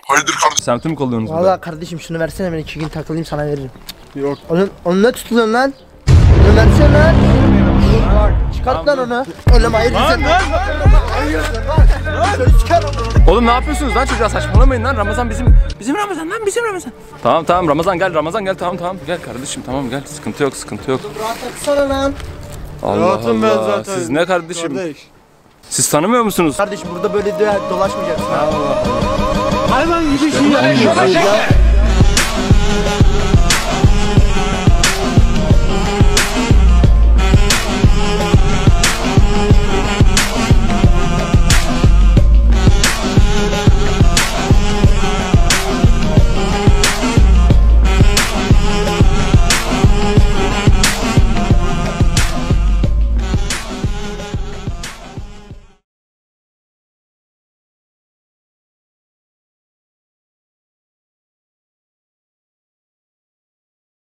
Hayırdır kardeşim? Semtimi kolluyorsunuz burada. Valla kardeşim şunu versene, ben 2 gün takılayım sana veririm. Yok. Onu ne tutuyorsun lan? Onu versene lan. Bak çıkart lan onu. Oğlum hayır sen. Oğlum ne yapıyorsunuz lan çocuğa, saçmalamayın lan. Ramazan bizim Ramazan lan, bizim Ramazan. Tamam Ramazan gel tamam gel kardeşim, tamam gel, sıkıntı yok. Rahat etsene lan. Allah Rahatım ben Allah. zaten. Siz ne kardeşim? Kardeş. Siz tanımıyor musunuz? Kardeşim burada böyle dolaşmayacaksın. Hayvan gibi şey yapıyorsun.